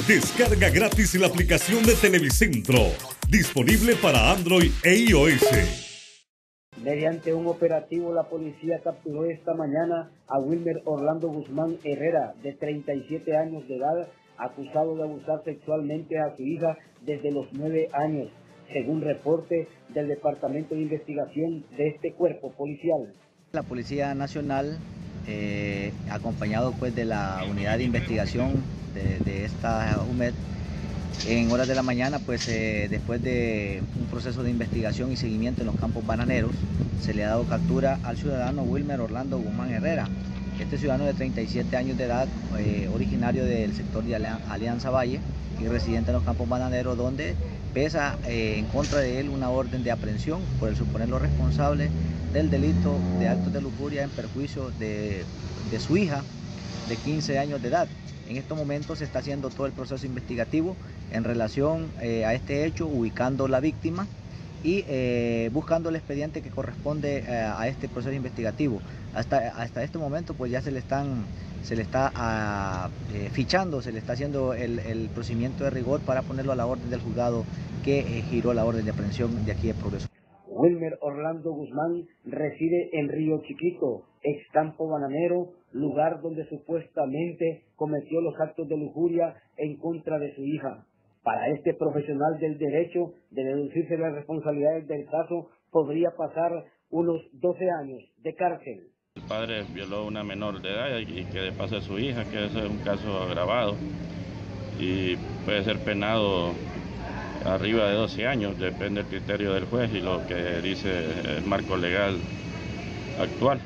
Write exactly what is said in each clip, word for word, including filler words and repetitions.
Descarga gratis la aplicación de Televicentro, disponible para Android e iOS. Mediante un operativo, la policía capturó esta mañana a Wilmer Orlando Guzmán Herrera, de treinta y siete años de edad, acusado de abusar sexualmente a su hija desde los nueve años, según reporte del Departamento de Investigación de este cuerpo policial. La Policía Nacional, eh, acompañado pues de la unidad de investigación de, de esta U M E D, en horas de la mañana, pues eh, después de un proceso de investigación y seguimiento en los campos bananeros, se le ha dado captura al ciudadano Wilmer Orlando Guzmán Herrera. Este ciudadano de treinta y siete años de edad, eh, originario del sector de Alianza Valle y residente en los campos bananeros, donde pesa eh, en contra de él una orden de aprehensión por el suponerlo responsable del delito de actos de lujuria en perjuicio de, de su hija de quince años de edad. En estos momentos se está haciendo todo el proceso investigativo en relación eh, a este hecho, ubicando la víctima y eh, buscando el expediente que corresponde eh, a este proceso investigativo. Hasta, hasta este momento pues ya se le, están, se le está a, eh, fichando, se le está haciendo el, el procedimiento de rigor para ponerlo a la orden del juzgado que eh, giró la orden de aprehensión de aquí de Progreso. Wilmer Orlando Guzmán reside en Río Chiquito, ex campo bananero, lugar donde supuestamente cometió los actos de lujuria en contra de su hija. Para este profesional del derecho, de deducirse las responsabilidades del caso, podría pasar unos doce años de cárcel. El padre violó a una menor de edad y que de paso es su hija, que eso es un caso agravado y puede ser penado arriba de doce años, depende del criterio del juez y lo que dice el marco legal actual.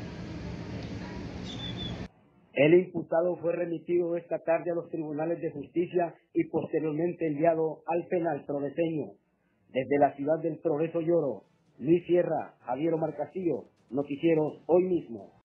El imputado fue remitido esta tarde a los tribunales de justicia y posteriormente enviado al penal progreseño. Desde la ciudad del Progreso Lloro, Luis Sierra, Javier Omar Castillo, Noticieros Hoy Mismo.